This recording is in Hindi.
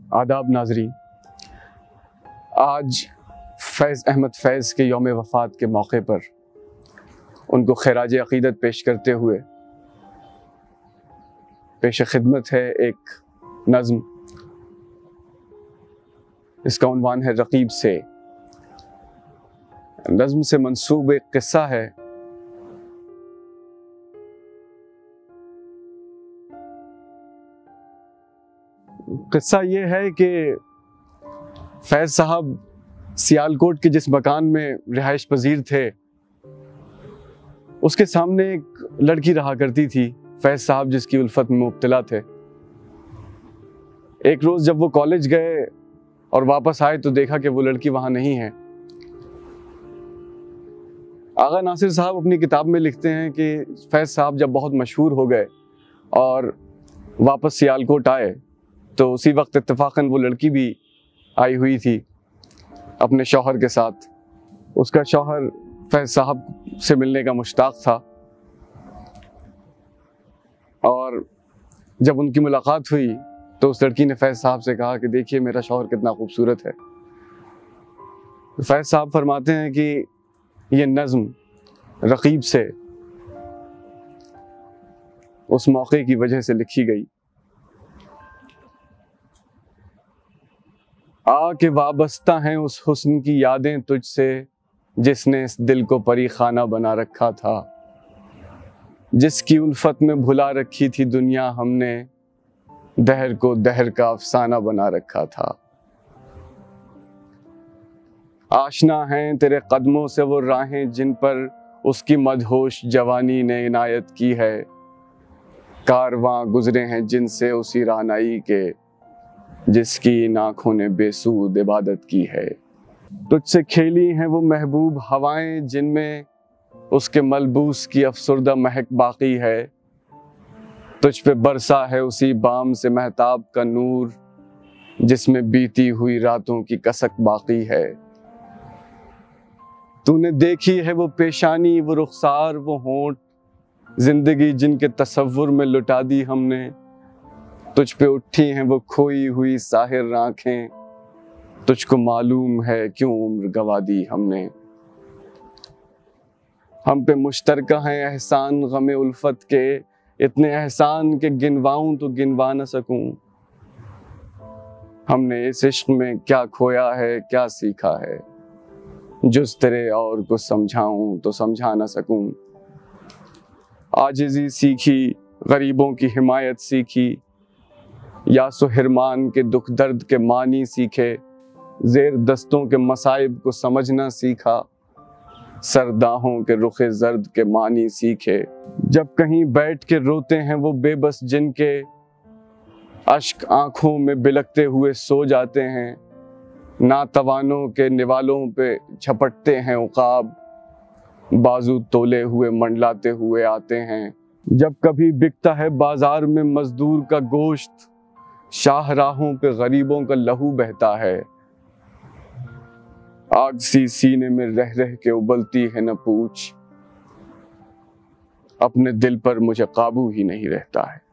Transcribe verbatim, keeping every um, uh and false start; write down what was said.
आदाब नाजरीन, आज फ़ैज़ अहमद फ़ैज़ के यौम वफ़ात के मौके पर उनको खिराज अक़ीदत पेश करते हुए पेश खिदमत है एक नज़्म। इसका उन्वान है रक़ीब से। नज़्म से मंसूब एक किस्सा है। किस्सा ये है कि फैज़ साहब सियालकोट के जिस मकान में रिहाइश पजीर थे, उसके सामने एक लड़की रहा करती थी, फैज़ साहब जिसकी उल्फत में मुब्तला थे। एक रोज़ जब वो कॉलेज गए और वापस आए तो देखा कि वो लड़की वहाँ नहीं है। आगा नासिर साहब अपनी किताब में लिखते हैं कि फैज़ साहब जब बहुत मशहूर हो गए और वापस सियालकोट आए तो उसी वक्त इत्तेफाकन वो लड़की भी आई हुई थी अपने शौहर के साथ। उसका शौहर फैज़ साहब से मिलने का मुश्ताक था और जब उनकी मुलाकात हुई तो उस लड़की ने फैज़ साहब से कहा कि देखिए मेरा शौहर कितना खूबसूरत है। फैज़ साहब फरमाते हैं कि ये नज़्म रक़ीब से उस मौके की वजह से लिखी गई। आ के वाबस्ता हैं उस हुस्न की यादें तुझसे, जिसने इस दिल को परी खाना बना रखा था, जिसकी उल्फत में भुला रखी थी दुनिया हमने, दहर को दहर का अफसाना बना रखा था। आशना हैं तेरे कदमों से वो राहें जिन पर उसकी मदहोश जवानी ने इनायत की है, कारवां गुजरे हैं जिनसे उसी राहनाई के, जिसकी इन आँखों ने बेसूद इबादत की है। तुझसे खेली हैं वो महबूब हवाएं जिनमें उसके मलबूस की अफसुर्दा महक बाकी है, तुझ पे बरसा है उसी बाम से महताब का नूर, जिसमें बीती हुई रातों की कसक बाकी है। तूने देखी है वो पेशानी, वो रुखसार, वो होंठ, जिंदगी जिनके तसव्वुर में लुटा दी हमने, तुझ पे उठी हैं वो खोई हुई साहिर आँखें, तुझको मालूम है क्यों उम्र गवा दी हमने। हम पे मुश्तरका हैं एहसान गमे उल्फत के, इतने एहसान के गिनवाऊं तो गिनवा न सकूं। हमने इस इश्क में क्या खोया है क्या सीखा है, जुस तेरे और को समझाऊं तो समझा न सकूं। आजिज़ी सीखी, गरीबों की हिमायत सीखी, या सुहिरमान के दुख दर्द के मानी सीखे, ज़ेर दस्तों के मसाइब को समझना सीखा, सरदाहों के रुखे जर्द के मानी सीखे। जब कहीं बैठ के रोते हैं वो बेबस जिनके, अश्क आँखों में बिलकते हुए सो जाते हैं, नातवानों के निवालों पे झपटते हैं उकाब, बाजू तोले हुए मंडलाते हुए आते हैं। जब कभी बिकता है बाजार में मजदूर का गोश्त, शाहराहों पे गरीबों का लहू बहता है, आग सी सीने में रह रह के उबलती है न पूछ, अपने दिल पर मुझे काबू ही नहीं रहता है।